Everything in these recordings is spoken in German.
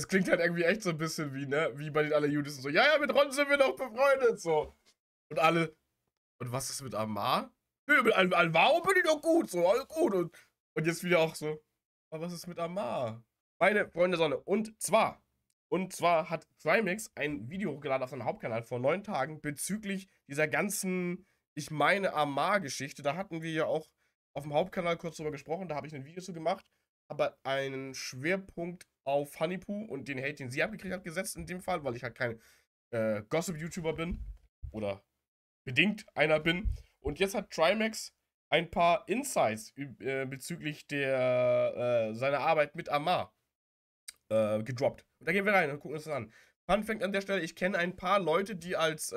klingt halt irgendwie echt so ein bisschen wie, ne, wie bei den Allerjudisten so, ja, ja, mit Ron sind wir doch befreundet, so. Und alle, und was ist mit Amar? Nee, mit Alvaro bin ich doch gut, so, alles gut. Und jetzt wieder auch so, aber was ist mit Amar? Meine Freunde Sonne. Und zwar hat Trimax ein Video hochgeladen auf seinem Hauptkanal vor 9 Tagen bezüglich dieser ganzen, ich meine, Amar-Geschichte. Da hatten wir ja auch auf dem Hauptkanal kurz drüber gesprochen, da habe ich ein Video zu gemacht, aber einen Schwerpunkt auf Honeypoo und den Hate, den sie abgekriegt hat, gesetzt in dem Fall, weil ich halt kein Gossip-YouTuber bin oder bedingt einer bin. Und jetzt hat Trimax ein paar Insights bezüglich seiner Arbeit mit Amar gedroppt. Und da gehen wir rein und gucken uns das an. Fun Fact an der Stelle: Ich kenne ein paar Leute, die als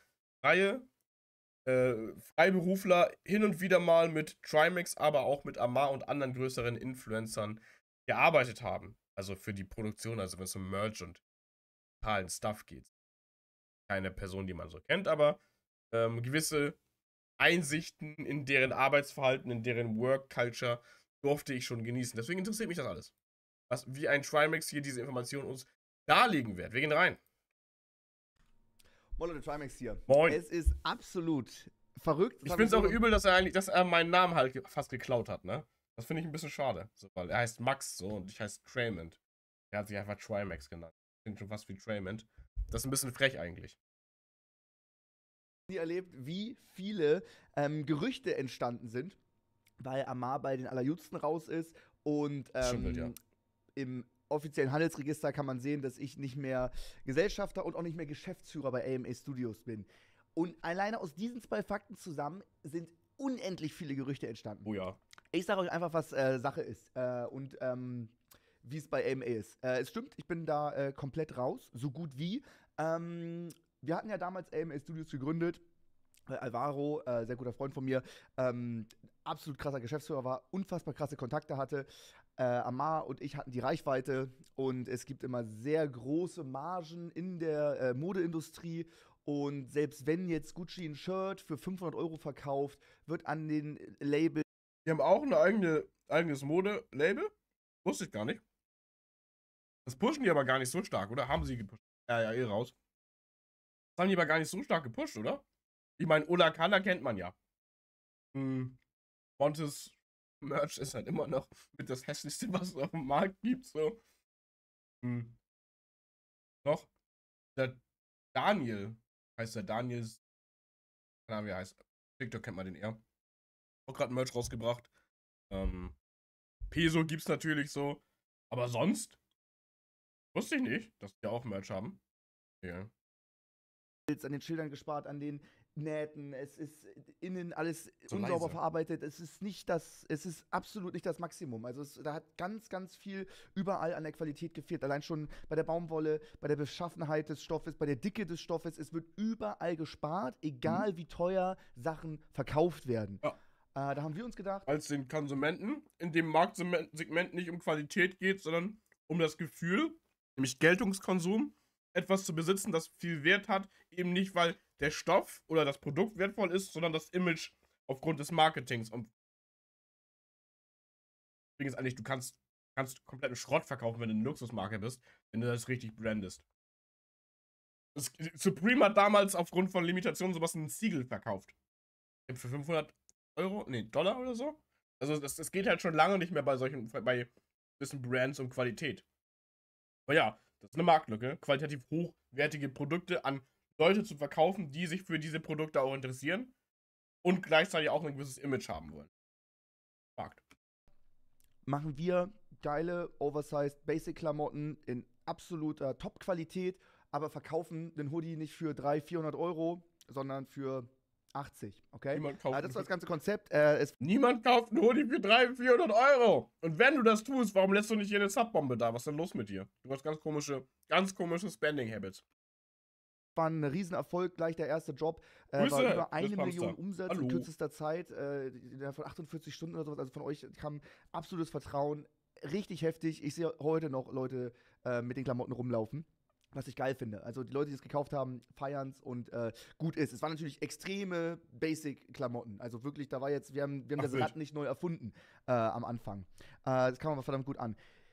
Freiberufler hin und wieder mal mit Trimax, aber auch mit Amar und anderen größeren Influencern gearbeitet haben. Also für die Produktion, also wenn es um Merch und digitalen Stuff geht. Keine Person, die man so kennt, aber gewisse Einsichten in deren Arbeitsverhalten, in deren Work Culture durfte ich schon genießen. Deswegen interessiert mich das alles. Wie ein Trimax hier diese Information uns darlegen wird. Wir gehen rein. Moin Leute, Trimax hier. Moin. Es ist absolut verrückt. Ich finde es auch übel, dass er meinen Namen halt fast geklaut hat, ne? Das finde ich ein bisschen schade. So, weil er heißt Max so und ich heiße Traymond. Er hat sich einfach Trimax genannt. Klingt schon fast wie Traymond. Das ist ein bisschen frech eigentlich. Nie erlebt, wie viele Gerüchte entstanden sind, weil Amar bei den Allerjudsten raus ist und Stimmt, ja. im offiziellen Handelsregister kann man sehen, dass ich nicht mehr Gesellschafter und auch nicht mehr Geschäftsführer bei AMA Studios bin. Und alleine aus diesen 2 Fakten zusammen sind unendlich viele Gerüchte entstanden. Oh ja. Ich sage euch einfach, was Sache ist und wie es bei AMA ist. Es stimmt, ich bin da komplett raus, so gut wie. Wir hatten ja damals AMA Studios gegründet. Alvaro, sehr guter Freund von mir, absolut krasser Geschäftsführer war, unfassbar krasse Kontakte hatte. Amar und ich hatten die Reichweite und es gibt immer sehr große Margen in der Modeindustrie. Und selbst wenn jetzt Gucci ein Shirt für 500 € verkauft, wird an den Label. Die haben auch ein eigenes Mode-Label? Wusste ich gar nicht. Das pushen die aber gar nicht so stark, oder? Haben sie gepusht? Ja, raus. Das haben die aber gar nicht so stark gepusht, oder? Ich meine, Ola Kala kennt man ja. Montes Merch ist halt immer noch mit das hässlichste, was es auf dem Markt gibt, so. Noch. Der Daniel, heißt der Daniel, keine Ahnung, wie er heißt. TikTok kennt man den eher. Auch gerade Merch rausgebracht. Peso gibt's natürlich so. Aber sonst wusste ich nicht, dass die auch Merch haben. Ja. An den Schildern gespart, an den Nähten, es ist innen alles So unsauber leise. verarbeitet, es ist absolut nicht das Maximum. Also da hat ganz, ganz viel überall an der Qualität gefehlt. Allein schon bei der Baumwolle, bei der Beschaffenheit des Stoffes, bei der Dicke des Stoffes, es wird überall gespart, egal wie teuer Sachen verkauft werden. Ja. Da haben wir uns gedacht, Als den Konsumenten in dem Marktsegment nicht um Qualität geht, sondern um das Gefühl, nämlich Geltungskonsum, etwas zu besitzen, das viel Wert hat, eben nicht, weil der Stoff oder das Produkt wertvoll ist, sondern das Image aufgrund des Marketings. Und deswegen ist eigentlich, du kannst kompletten Schrott verkaufen, wenn du eine Luxusmarke bist, wenn du das richtig brandest. Supreme hat damals aufgrund von Limitationen sowas ein Siegel verkauft. Für 500 €? Nee, Dollar oder so? Also es geht halt schon lange nicht mehr bei gewissen Brands um Qualität. Aber ja, das ist eine Marktlücke, qualitativ hochwertige Produkte an Leute zu verkaufen, die sich für diese Produkte auch interessieren und gleichzeitig auch ein gewisses Image haben wollen. Markt. machen wir geile, oversized Basic-Klamotten in absoluter Top-Qualität, aber verkaufen den Hoodie nicht für 300-400 €, sondern für 80, okay? Niemand kauft Das war das ganze Konzept. Niemand kauft einen Hoodie für 300-400 €. Und wenn du das tust, warum lässt du nicht jede Subbombe da? Was ist denn los mit dir? Du hast ganz komische Spending-Habits. War ein Riesenerfolg, gleich der erste Job. Grüße, War über 1 Chris Million Hamster. Umsatz Hallo. in kürzester Zeit, innerhalb von 48 Stunden oder sowas. Also von euch kam absolutes Vertrauen. Richtig heftig. Ich sehe heute noch Leute mit den Klamotten rumlaufen, was ich geil finde. Also die Leute, die es gekauft haben, feiern es und gut ist. Es waren natürlich extreme Basic-Klamotten. Also wirklich, wir haben das wild. Rad nicht neu erfunden am Anfang. Das kam aber verdammt gut an.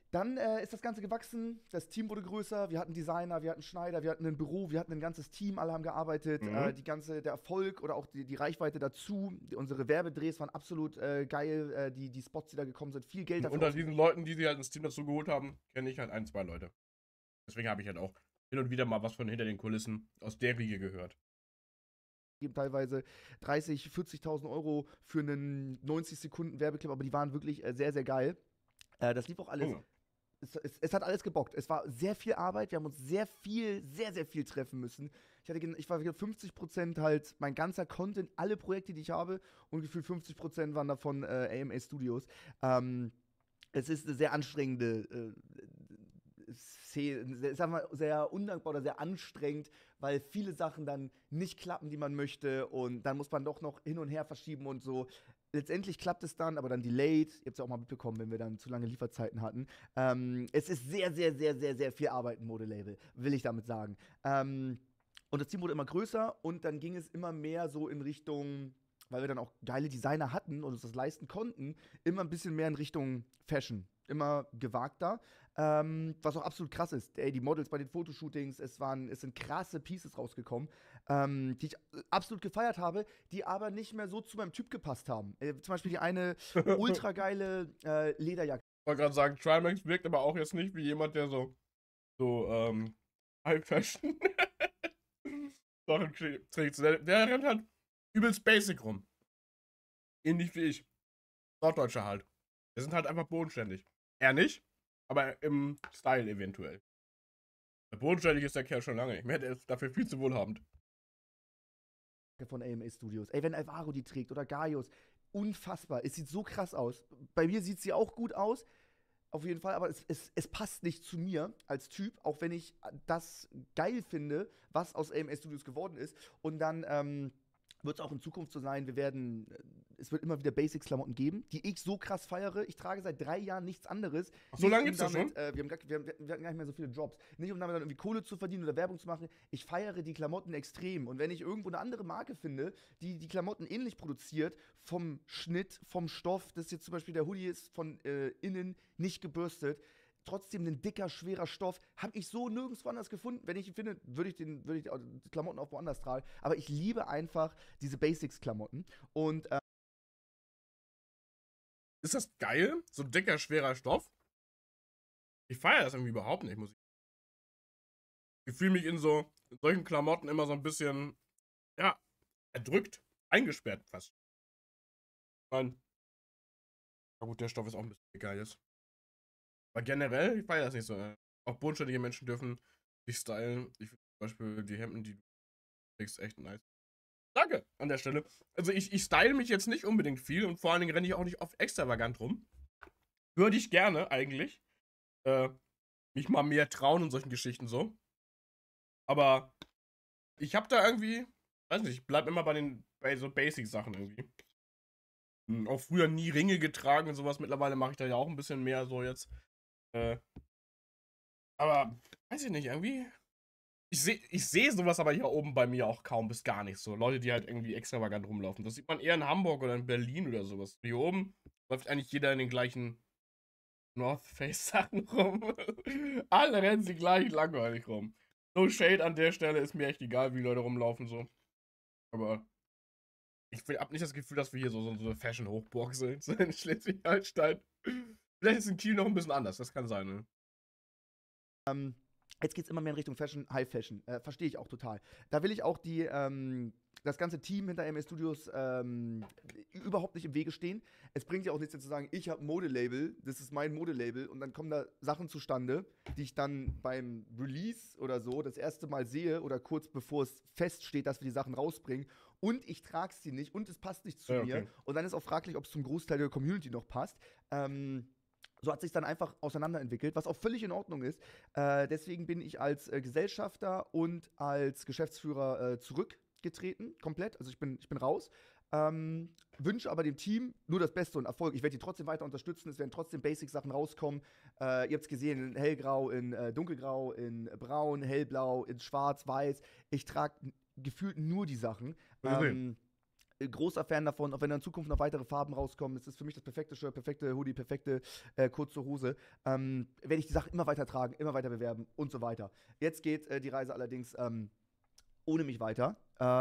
Dann ist das Ganze gewachsen, das Team wurde größer, wir hatten Designer, wir hatten Schneider, wir hatten ein Büro, wir hatten ein ganzes Team, alle haben gearbeitet, der Erfolg oder auch die Reichweite dazu, unsere Werbedrehs waren absolut geil, die Spots, die da gekommen sind, viel Geld dafür. Unter diesen Leuten, die sie halt ins Team dazu geholt haben, kenne ich halt 1, 2 Leute. Deswegen habe ich halt auch hin und wieder mal was von hinter den Kulissen aus der Riege gehört. Teilweise 30.000, 40.000 Euro für einen 90 Sekunden Werbeclip, aber die waren wirklich sehr, sehr geil. Das lief auch alles. Es hat alles gebockt. Es war sehr viel Arbeit. Wir haben uns sehr, sehr viel treffen müssen. Ich war 50% halt mein ganzer Content, alle Projekte, die ich habe, und gefühlt 50% waren davon AMA Studios. Es ist eine sehr anstrengende Szene, sagen wir, sehr undankbar oder sehr anstrengend, weil viele Sachen dann nicht klappen, die man möchte, und dann muss man doch noch hin und her verschieben und so. Letztendlich klappt es dann, aber dann delayed. Ihr habt es ja auch mal mitbekommen, wenn wir dann zu lange Lieferzeiten hatten. Es ist sehr viel Arbeit, ein Modelabel, will ich damit sagen. Und das Team wurde immer größer, und dann ging es immer mehr so in Richtung, weil wir dann auch geile Designer hatten und uns das leisten konnten, immer ein bisschen mehr in Richtung Fashion. Immer gewagter. Was auch absolut krass ist. Die Models bei den Fotoshootings, es sind krasse Pieces rausgekommen, die ich absolut gefeiert habe, die aber nicht mehr so zu meinem Typ gepasst haben. Zum Beispiel die eine ultra geile Lederjacke. Ich wollte gerade sagen, Trimax wirkt aber auch jetzt nicht wie jemand, der so High Fashion Sachen trägt. Der rennt halt übelst basic rum. Ähnlich wie ich. Norddeutscher halt. Wir sind halt einfach bodenständig. Er nicht, aber im Style eventuell. Bodenständig ist der Kerl schon lange nicht mehr, der ist dafür viel zu wohlhabend. Von AMA Studios. Ey, wenn Alvaro die trägt oder Gaius, unfassbar. Es sieht so krass aus. Bei mir sieht sie auch gut aus, auf jeden Fall, aber es passt nicht zu mir als Typ, auch wenn ich das geil finde, was aus AMA Studios geworden ist. Und dann wird es auch in Zukunft so sein, es wird immer wieder Basics-Klamotten geben, die ich so krass feiere. Ich trage seit 3 Jahren nichts anderes. Ach, so lange gibt's das schon? Wir hatten gar nicht mehr so viele Jobs. Nicht, um damit dann irgendwie Kohle zu verdienen oder Werbung zu machen. Ich feiere die Klamotten extrem. Und wenn ich irgendwo eine andere Marke finde, die Klamotten ähnlich produziert, vom Schnitt, vom Stoff, das jetzt zum Beispiel der Hoodie ist von innen nicht gebürstet, trotzdem ein dicker, schwerer Stoff, habe ich so nirgendwo anders gefunden. Wenn ich ihn finde, würde ich die Klamotten auch woanders tragen. Aber ich liebe einfach diese Basics-Klamotten. Und ist das geil? So ein dicker, schwerer Stoff? Ich feiere das irgendwie überhaupt nicht, muss ich. Ich fühle mich in solchen Klamotten immer so ein bisschen, ja, erdrückt, eingesperrt fast. Ich meine, na gut, der Stoff ist auch ein bisschen dicker jetzt. Aber generell, ich feiere das nicht so. Auch bodenständige Menschen dürfen sich stylen. Ich finde zum Beispiel die Hemden, die du trägst, echt nice. Danke an der Stelle. Also ich style mich jetzt nicht unbedingt viel, und vor allen Dingen renne ich auch nicht oft extravagant rum. Würde ich gerne eigentlich mich mal mehr trauen in solchen Geschichten so. Aber ich habe da irgendwie, weiß nicht, ich bleib immer bei so Basic-Sachen irgendwie. Auch früher nie Ringe getragen und sowas. Mittlerweile mache ich da ja auch ein bisschen mehr so jetzt. Aber, weiß ich nicht, irgendwie. Ich seh sowas aber hier oben bei mir auch kaum bis gar nicht so. Leute, die halt irgendwie extravagant rumlaufen. Das sieht man eher in Hamburg oder in Berlin oder sowas. Hier oben läuft eigentlich jeder in den gleichen North Face Sachen rum. Alle rennen sie gleich langweilig rum. No shade an der Stelle, ist mir echt egal, wie Leute rumlaufen so. Aber ich hab nicht das Gefühl, dass wir hier so eine Fashion-Hochburg sind, so in Schleswig-Holstein. Vielleicht ist in Kiel noch ein bisschen anders, das kann sein, ne? Jetzt geht es immer mehr in Richtung Fashion, High Fashion. Verstehe ich auch total. Da will ich auch das ganze Team hinter AMA Studios überhaupt nicht im Wege stehen. Es bringt ja auch nichts zu sagen, ich habe ein Modelabel, das ist mein Modelabel, und dann kommen da Sachen zustande, die ich dann beim Release oder so das erste Mal sehe oder kurz bevor es feststeht, dass wir die Sachen rausbringen, und ich trage sie nicht und es passt nicht zu mir. Und dann ist auch fraglich, ob es zum Großteil der Community noch passt. So hat sich dann einfach auseinanderentwickelt, was auch völlig in Ordnung ist. Deswegen bin ich als Gesellschafter und als Geschäftsführer zurückgetreten, komplett. Also ich bin raus. Wünsche aber dem Team nur das Beste und Erfolg. Ich werde die trotzdem weiter unterstützen. Es werden trotzdem Basic-Sachen rauskommen. Ihr habt es gesehen, in hellgrau, in dunkelgrau, in braun, hellblau, in schwarz, weiß. Ich trage gefühlt nur die Sachen. großer Fan davon, auch wenn in Zukunft noch weitere Farben rauskommen. Es ist für mich das perfekte Shirt, perfekte Hoodie, perfekte kurze Hose. Werde ich die Sache immer weiter tragen, immer weiter bewerben und so weiter. Jetzt geht die Reise allerdings ohne mich weiter.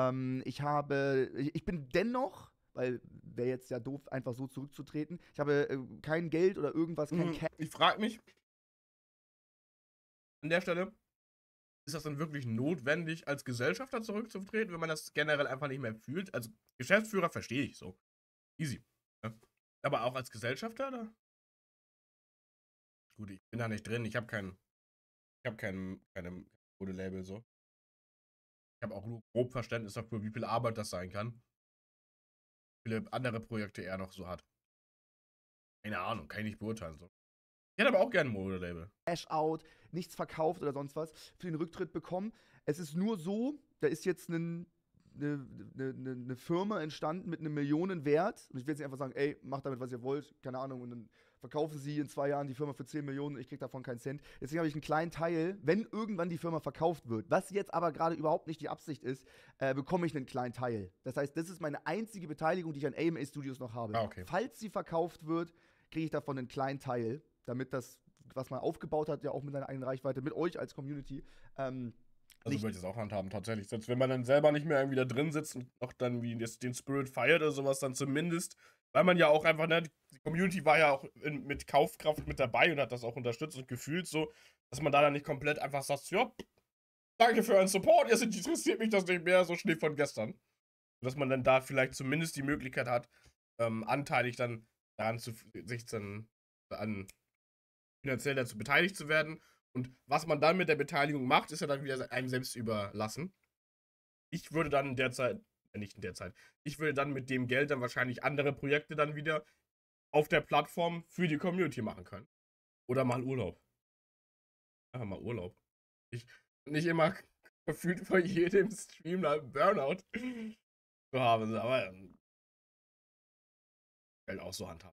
Ich bin dennoch, weil wäre jetzt ja doof, einfach so zurückzutreten. Ich habe kein Geld oder irgendwas, kein Cash. Ich frage mich an der Stelle, ist das dann wirklich notwendig, als Gesellschafter zurückzutreten, wenn man das generell einfach nicht mehr fühlt? Als Geschäftsführer verstehe ich so. Easy. Ja. Aber auch als Gesellschafter, da? Gut, ich bin da nicht drin. Ich habe kein Modelabel so. Ich habe auch nur grob Verständnis dafür, wie viel Arbeit das sein kann. Wie viele andere Projekte er noch so hat. Keine Ahnung, kann ich nicht beurteilen so. Ich hätte aber auch gerne ein Modelabel. Cash-out, nichts verkauft oder sonst was für den Rücktritt bekommen. Es ist nur so, da ist jetzt eine Firma entstanden mit einem Millionenwert. Und ich will jetzt nicht einfach sagen, ey, macht damit, was ihr wollt, keine Ahnung, und dann verkaufen sie in 2 Jahren die Firma für 10 Millionen und ich kriege davon keinen Cent. Deswegen habe ich einen kleinen Teil, wenn irgendwann die Firma verkauft wird, was jetzt aber gerade überhaupt nicht die Absicht ist, bekomme ich einen kleinen Teil. Das heißt, das ist meine einzige Beteiligung, die ich an AMA Studios noch habe. Ah, okay. Falls sie verkauft wird, kriege ich davon einen kleinen Teil, damit das, was man aufgebaut hat, ja auch mit seiner eigenen Reichweite, mit euch als Community, also würde ich es auch handhaben, tatsächlich. Selbst wenn man dann selber nicht mehr irgendwie da drin sitzt und noch dann wie den Spirit feiert oder sowas, dann zumindest, weil man ja auch einfach, ne, die Community war ja auch mit Kaufkraft mit dabei und hat das auch unterstützt und gefühlt so, dass man da dann nicht komplett einfach sagt, ja, danke für euren Support, jetzt interessiert mich das nicht mehr, so Schnee von gestern. Dass man dann da vielleicht zumindest die Möglichkeit hat, anteilig dann daran sich dann finanziell dazu beteiligt zu werden. Und was man dann mit der Beteiligung macht, ist ja dann wieder einem selbst überlassen. Ich würde dann ich würde dann mit dem Geld dann wahrscheinlich andere Projekte dann wieder auf der Plattform für die Community machen können. Oder mal Urlaub. Einfach mal Urlaub. Ich nicht immer gefühlt vor jedem Stream einen Burnout zu haben, aber Geld auch so handhaben.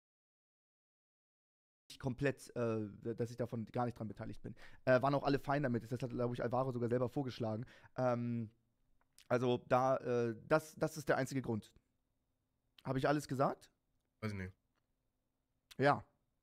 Komplett, dass ich davon gar nicht dran beteiligt bin. Waren auch alle fein damit. Das hat, glaube ich, Alvaro sogar selber vorgeschlagen. Also das ist der einzige Grund. Habe ich alles gesagt? Weiß ich nicht. Ja.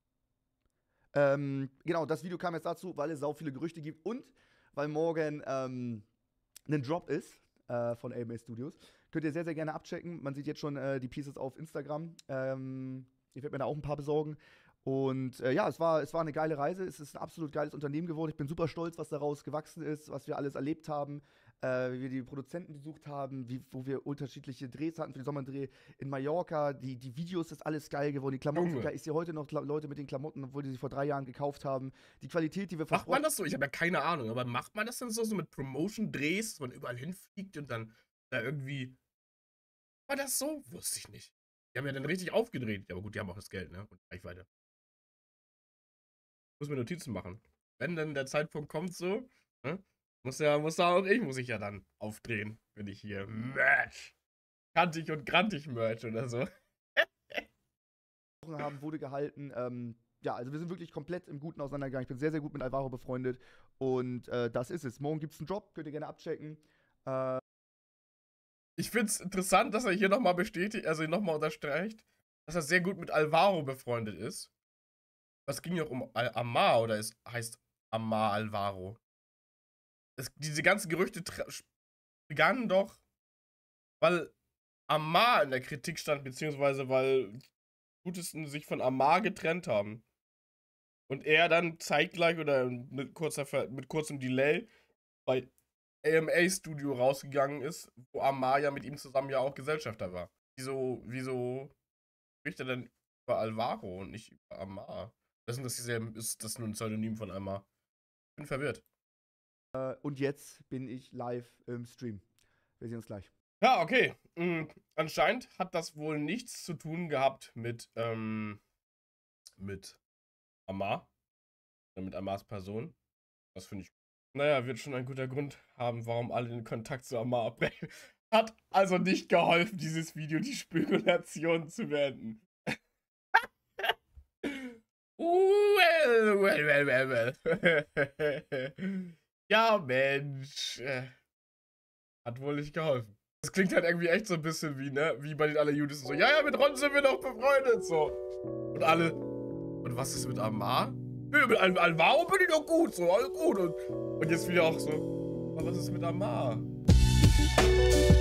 Genau, das Video kam jetzt dazu, weil es sau viele Gerüchte gibt und weil morgen ein Drop ist von AMA Studios. Könnt ihr sehr, sehr gerne abchecken. Man sieht jetzt schon die Pieces auf Instagram. Ich werde mir da auch ein paar besorgen. Und ja, es war eine geile Reise. Es ist ein absolut geiles Unternehmen geworden. Ich bin super stolz, was daraus gewachsen ist, was wir alles erlebt haben, wie wir die Produzenten besucht haben, wo wir unterschiedliche Drehs hatten für den Sommerdreh in Mallorca. Die Videos, ist alles geil geworden. Die Klamotten, ich sehe heute noch Leute mit den Klamotten, obwohl die sie vor 3 Jahren gekauft haben. Die Qualität, die wir Macht man das so? Ich habe ja keine Ahnung, aber macht man das dann so mit Promotion-Drehs, dass man überall hinfliegt und dann da irgendwie. War das so? Wusste ich nicht. Die haben ja dann richtig aufgedreht. Ja, aber gut, die haben auch das Geld, ne? Und Reichweite. Muss mir Notizen machen. Wenn dann der Zeitpunkt kommt, so, ne? Muss ich ja dann aufdrehen, wenn ich hier Merch. Kantig und grantig Merch oder so. haben, wurde gehalten. Ja, also wir sind wirklich komplett im Guten auseinandergegangen. Ich bin sehr, sehr gut mit Alvaro befreundet. Und das ist es. Morgen gibt es einen Drop, könnt ihr gerne abchecken. Ich finde es interessant, dass er hier nochmal bestätigt, also nochmal unterstreicht, dass er sehr gut mit Alvaro befreundet ist. Was ging ja auch um Amar oder heißt Amar Alvaro? Diese ganzen Gerüchte begannen doch, weil Amar in der Kritik stand, beziehungsweise weil die Gutesten sich von Amar getrennt haben. Und er dann zeitgleich oder mit kurzem Delay bei AMA Studio rausgegangen ist, wo Amar ja mit ihm zusammen ja auch Gesellschafter war. Wieso spricht er denn über Alvaro und nicht über Amar? Ist das nur ein Pseudonym von Amar? Ich bin verwirrt. Und jetzt bin ich live im Stream. Wir sehen uns gleich. Ja, okay. Anscheinend hat das wohl nichts zu tun gehabt mit Amar. Mit Amars Person. Das finde ich. Naja, wird schon ein guter Grund haben, warum alle den Kontakt zu Amar abbrechen. Hat also nicht geholfen, dieses Video, die Spekulation zu beenden. Well. Ja, Mensch. Hat wohl nicht geholfen. Das klingt halt irgendwie echt so ein bisschen wie, ne, wie bei den Allerjudisten so, ja, ja, mit Ron sind wir noch befreundet, so. Und alle, und was ist mit Amar? Nö, mit Alvaro bin ich doch gut, so, alles gut. Und jetzt wieder auch so, aber was ist mit Amar?